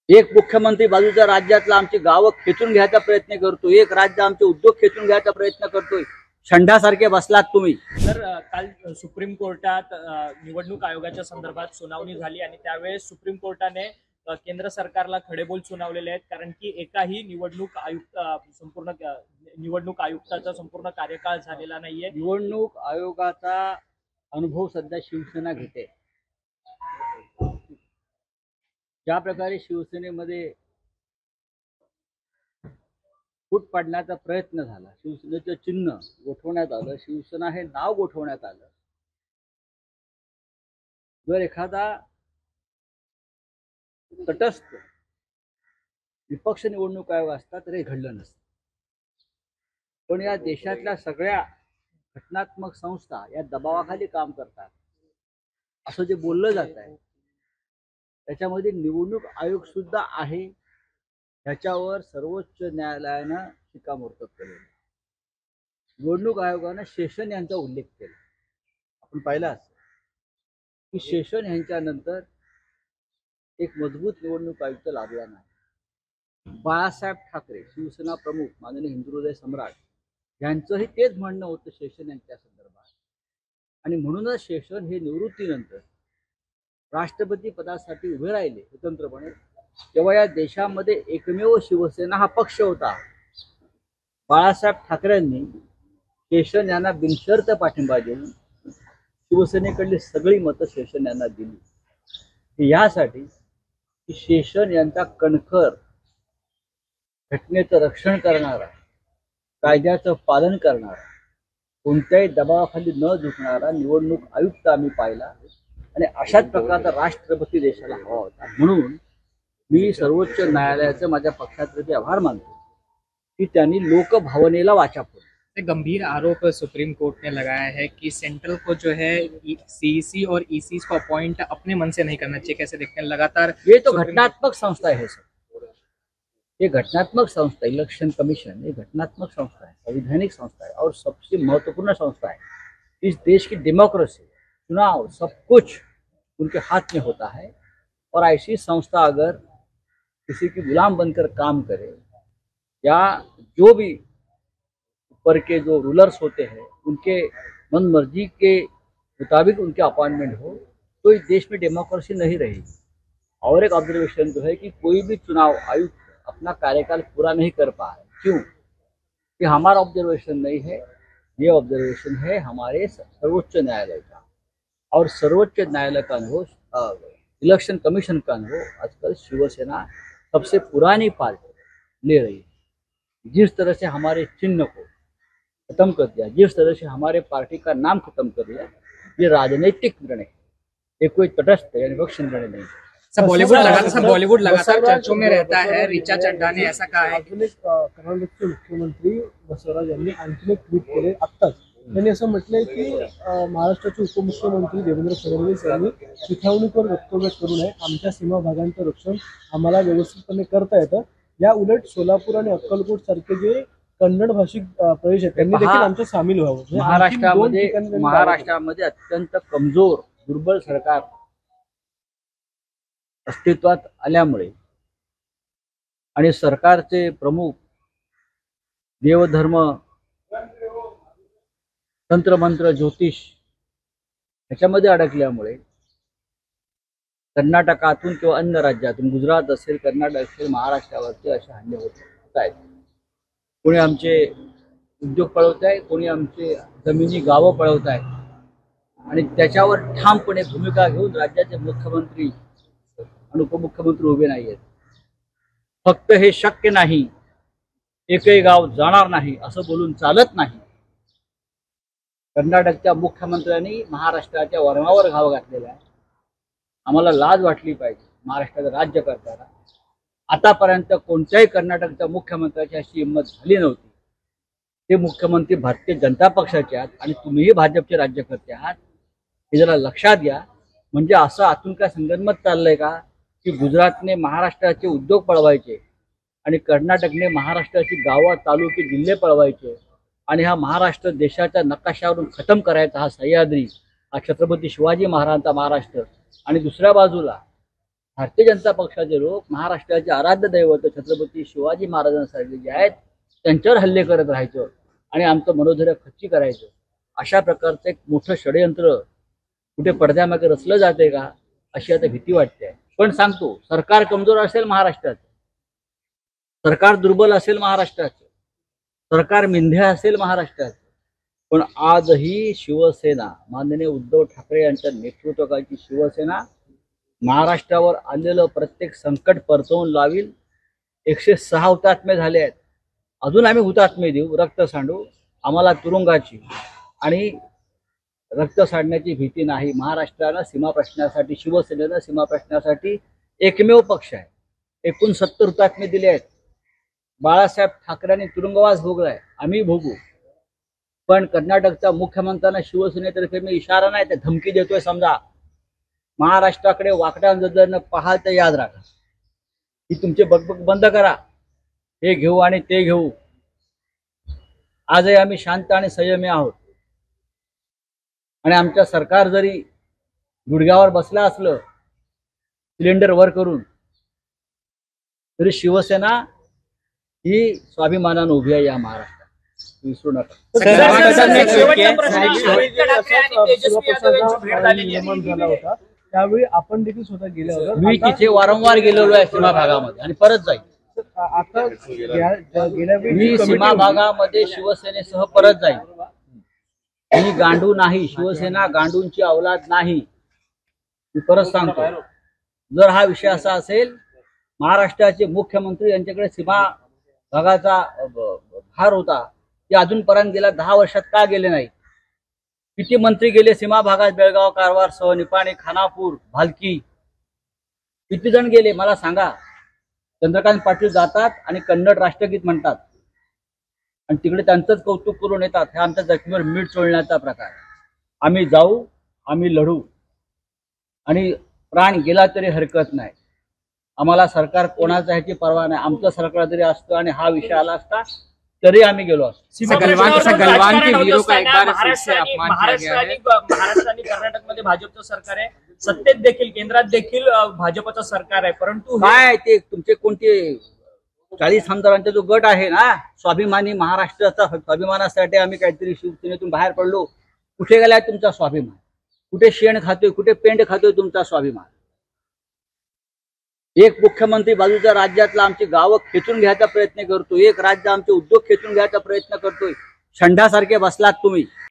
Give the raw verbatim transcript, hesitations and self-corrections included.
एक मुख्यमंत्री बाजूच्या राज्यातला आमची गावं खेचून घ्यायचा प्रयत्न करतो, एक राज्य आमचे उद्योग खेचून घ्यायचा प्रयत्न करतोय। षंडासारखे बसलात तुम्ही। तर काल सुप्रीम कोर्टात निवडणूक आयोगाच्या संदर्भात सुनावणी झाली आणि त्यावेळेस सुप्रीम कोर्टाने केंद्र सरकारला खडेबोल सुनावलेले आहेत, कारण की एकाही निवडणूक आयुक्त संपूर्ण निवडणूक आयुक्ताचा संपूर्ण कार्यकाळ झालेला नाहीये। निवडणूक आयोगाचा अनुभव सध्या शिवसेना घेते। ज्या प्रकारे शिवसेनेमध्ये फूट पाडण्याचा प्रयत्न झाला, शिवसेनेचं चिन्ह गोठवण्यात आलं, शिवसेना हे नाव गोठवण्यात आलं। जर एखादा तटस्थ विपक्ष निवडणूक आयोग असता तर हे घडलं नसतं। पण या देशातल्या सगळ्या घटनात्मक संस्था या दबावाखाली काम करतात असं जे बोललं जात आहे, त्याच्यामध्ये निवडणूक आयोग सुद्धा आहे। ह्याच्यावर सर्वोच्च न्यायालयानं शिक्कामोर्तब केले। निवडणूक आयोगानं शेषन यांचा उल्लेख केला। आपण पाहिलं असं की शेषन यांच्यानंतर एक मजबूत निवडणूक आयुक्त लाभला नाही। बाळासाहेब ठाकरे शिवसेना प्रमुख माननीय हिंदुहृदय सम्राट यांचंही तेच म्हणणं होतं शेषन यांच्या संदर्भात, आणि म्हणूनच शेषन हे निवृत्तीनंतर राष्ट्रपती पदासाठी उभे राहिले स्वतंत्रपणे। तेव्हा या देशामध्ये एकमेव शिवसेना हा पक्ष होता। बाळासाहेब ठाकरेंनी शेषन यांना बिनशर्त पाठिंबा देऊन शिवसेनेकडली सगळी मतं शेषन यांना दिली, यासाठी की शेषन यांचा कणखर घटनेचं रक्षण करणारा, कायद्याचं पालन करणारा, कोणत्याही दबावाखाली न झुकणारा निवडणूक आयुक्त आम्ही पाहिला, आणि अशाच प्रकारचा राष्ट्रपती देशाला हवा होता। म्हणून मी सर्वोच्च न्यायालयाचे माझ्या पक्षाचे आभार मानतो कि त्यांनी लोकभावनेला वाचा फोडली। गंभीर आरोप सुप्रीम कोर्ट ने लगाया है कि सेंट्रल को जो है सीईसी और ईसी को अपॉइंट अपने मन से नहीं करना चाहिए। कैसे देखते हैं लगातार ये तो घटनात्मक संस्था है सर, ये घटनात्मक संस्था, इलेक्शन कमीशन ये घटनात्मक संस्था है, संवैधानिक संस्था है और सबसे महत्वपूर्ण संस्था है। इस देश की डेमोक्रेसी, चुनाव, सब कुछ उनके हाथ में होता है। और ऐसी संस्था अगर किसी की गुलाम बनकर काम करे, या जो भी ऊपर के जो रूलर्स होते हैं उनके मन मर्जी के मुताबिक उनके अपॉइंटमेंट हो, तो इस देश में डेमोक्रेसी नहीं रहेगी। और एक ऑब्जर्वेशन जो है कि कोई भी चुनाव आयुक्त अपना कार्यकाल पूरा नहीं कर पा रहे। क्यों? कि हमारा ऑब्जर्वेशन नहीं है, ये ऑब्जर्वेशन है हमारे सर्वोच्च न्यायालय का। और सर्वोच्च न्यायालय का अनुभव, इलेक्शन कमीशन का अनुभव आजकल शिवसेना सबसे पुरानी पार्टी ले रही है। जिस तरह से हमारे चिन्ह को खत्म कर दिया, जिस तरह से हमारे पार्टी का नाम खत्म कर दिया, ये राजनीतिक निर्णय है, ये कोई तटस्थ यानी विपक्ष निर्णय नहीं। सब बॉलीवुड लगातार सब बॉलीवुड लगातार चर्चों में रहता है। ऋचा चड्ढा ने ऐसा कहा है। अजून एक कर्नाटकचे मुख्यमंत्री बसवराज यांनी आणखी एक ट्विट केले आत्ताच। त्यांनी असं म्हटलंय की महाराष्ट्राचे उपमुख्यमंत्री देवेंद्र फडणवीस यांनी चिथावणीवर वक्तव्य करू नये, आमच्या सीमा भागांचं रक्षण आम्हाला व्यवस्थितपणे करता येतं। या उलट सोलापूर आणि अक्कलकोट सारखे जे कन्नड भाषिक प्रदेश आहेत त्यांनी देखील आमच्या सामील व्हावं। महाराष्ट्रामध्ये महाराष्ट्रामध्ये अत्यंत कमजोर दुर्बल सरकार अस्तित्वात आल्यामुळे आणि सरकारचे प्रमुख देवधर्म, तंत्रमंत्र, ज्योतिष ह्याच्यामध्ये अडकल्यामुळे कर्नाटकातून किंवा अन्य राज्यातून, गुजरात असेल, कर्नाटक असेल, महाराष्ट्रावरती असे हल्ले होत आहेत। कोणी आमचे उद्योग पळवत आहे, कोणी आमचे जमिनी गावं पळवत आहे, आणि त्याच्यावर ठामपणे भूमिका घेऊन राज्याचे मुख्यमंत्री आणि उपमुख्यमंत्री उभे नाही आहेत। फक्त हे शक्य नाही, एकही गाव जाणार नाही असं बोलून चालत नाही। कर्नाटकच्या मुख्यमंत्र्यांनी महाराष्ट्राच्या वर्णावर घाव घातलेला आहे। आम्हाला लाज वाटली पाहिजे महाराष्ट्राचं राज्य करताना। आतापर्यंत कोणत्याही कर्नाटकच्या मुख्यमंत्र्याची अशी हिंमत झाली नव्हती। ते मुख्यमंत्री भारतीय जनता पक्षाचे आहेत आणि तुम्हीही भाजपचे राज्यकर्ते आहात, हे जरा लक्षात घ्या। म्हणजे असं आतून काय संगनमत चाललंय का की गुजरातने महाराष्ट्राचे उद्योग पळवायचे आणि कर्नाटकने महाराष्ट्राची गावं, तालुके, जिल्हे पळवायचे, आणि हा महाराष्ट्र देशाच्या नकाशावरून खतम करायचा हा सह्याद्री, हा छत्रपती शिवाजी महाराजांचा महाराष्ट्र, आणि दुसऱ्या बाजूला भारतीय जनता पक्षाचे लोक महाराष्ट्राचे आराध्य दैवत छत्रपती शिवाजी महाराजांसारखे जे आहेत त्यांच्यावर हल्ले करत राहायचं आणि आमचं मनोधैर्य खच्ची करायचं, अशा प्रकारचं एक मोठं षडयंत्र कुठे पडद्यामागे रचलं जाते का, अशी आता भीती वाटते. पण सांगतो, सरकार कमजोर असेल महाराष्ट्राचं, सरकार दुर्बल असेल महाराष्ट्राचं, सरकार मिंध्या असेल महाराष्ट्राचं, पण आजही शिवसेना, माननीय उद्धव ठाकरे यांच्या नेतृत्वाखालची शिवसेना महाराष्ट्रावर आलेलं प्रत्येक संकट परतवून लावील. एकशे सहा हुतात्मे झाले आहेत, अजून आम्ही हुतात्मे देऊ, रक्त सांडू. आम्हाला तुरुंगाची आणि रक्त सांडण्याची भीती नाही. महाराष्ट्रानं सीमा प्रश्नासाठी, शिवसेनेनं सीमा प्रश्नासाठी एकमेव पक्ष आहे. एकूण सत्तर हुतात्मे दिले आहेत. बाळासाहेब ठाकरेंनी तुरुंगवास भोगलाय, आम्ही भोगू. पण कर्नाटकच्या मुख्यमंत्र्यांना शिवसेनेतर्फे मी इशारा नाही तर धमकी देतोय. समजा महाराष्ट्राकडे वाकड्या नजरेनं पाहाल तर याद राखा की तुमचे बकबक बंद करा, हे घेऊ आणि ते घेऊ. आजही आम्ही शांत आणि संयमी आहोत आणि आमच्या सरकार जरी गुडघ्यावर बसलं असलं सिलेंडर वर करून, तरी शिवसेना ही स्वाभिमानानं उभी आहे या महाराष्ट्रात, विसरू नका. निर्माण झाला होता त्यावेळी आपण देखील स्वतः गेले होते. मी तिथे वारंवार गेलेलो आहे सीमा भागामध्ये आणि परत जाईल. आता गेल्या मी सीमा भागामध्ये शिवसेनेसह परत जाईल. मी गांडू नाही, शिवसेना गांडूंची औलाद नाही. मी परत सांगतो, जर हा विषय असा असेल, महाराष्ट्राचे मुख्यमंत्री यांच्याकडे सीमा भागाचा भार होता, ते अजूनपर्यंत गेल्या दहा वर्षात का गेले नाही? किती मंत्री गेले सीमा भागात? बेळगाव, कारवार सह निपाणी, खानापूर, भालकी, किती जण गेले मला सांगा. चंद्रकांत पाटील जातात आणि कन्नड राष्ट्रगीत म्हणतात आणि तिकडे त्यांचंच कौतुक करून येतात. हे आमच्या जखमीवर मीठ चोळण्याचा प्रकार. आम्ही जाऊ, आम्ही लढू आणि प्राण गेला तरी हरकत नाही. आम्हाला सरकार कोणाचा ह्याची पर्वा नाही. आमचं सरकार जरी असतं आणि हा विषय आला असता तरी आम्ही गेलो असतो. महाराष्ट्र आणि कर्नाटकमध्ये भाजपचं सरकार आहे, सत्तेत देखील, केंद्रात देखील भाजपचं सरकार आहे, परंतु काय ते तुमचे कोणते चाळीस आमदारांचा जो गट आहे ना, स्वाभिमानी महाराष्ट्राचा स्वाभिमानासाठी आम्ही काहीतरी शिवसेनेतून बाहेर पडलो. कुठे गेलाय तुमचा स्वाभिमान? कुठे शेण खातोय, कुठे पेंड खातोय तुमचा स्वाभिमान? एक मुख्यमंत्री बाजूच्या राज्यातला आमची गावं खेचून घ्यायचा प्रयत्न करतोय, एक राज्य आमचे उद्योग खेचून घ्यायचा प्रयत्न करतोय. षंढासारखे बसलात तुम्ही.